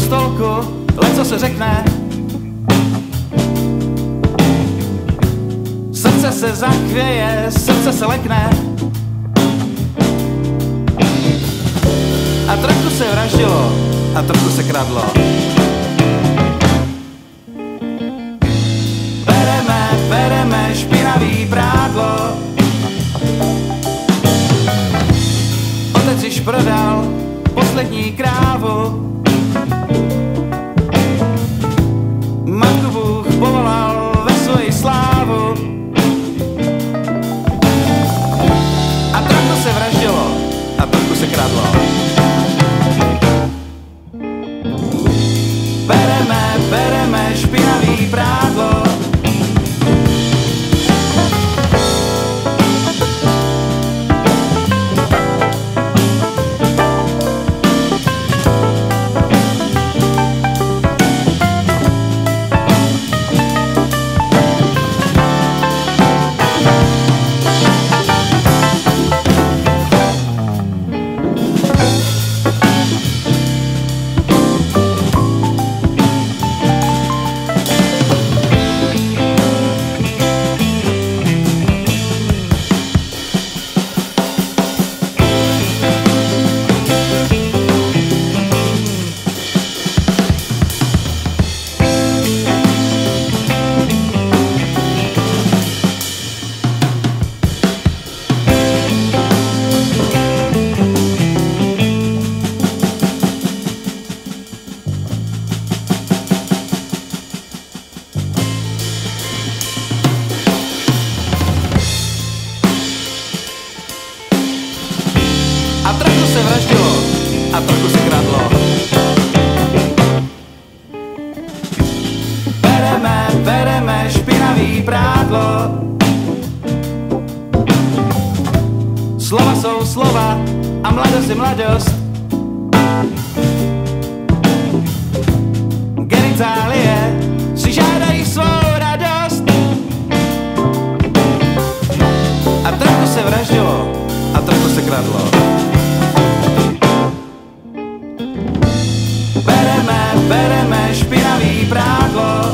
stolku, leco se řekne. Srdce se zachvěje, srdce se lekne. A trochu se vraždilo, a trochu se kradlo. Bereme špinavý prádlo. Otec již prodal poslední krávu. Matku Bůh povolal ve svoji slávu. A trochu se vraždilo, a trochu se kradlo. Bereme špinavý prádlo. A trochu se vraždilo, a trochu se kradlo. Bereme špinavý prádlo. Slova jsou slova a mladost je mladost. Genitálie si žádají svou radost. A trochu se vraždilo, a trochu se kradlo. Bereme špinavý prádlo.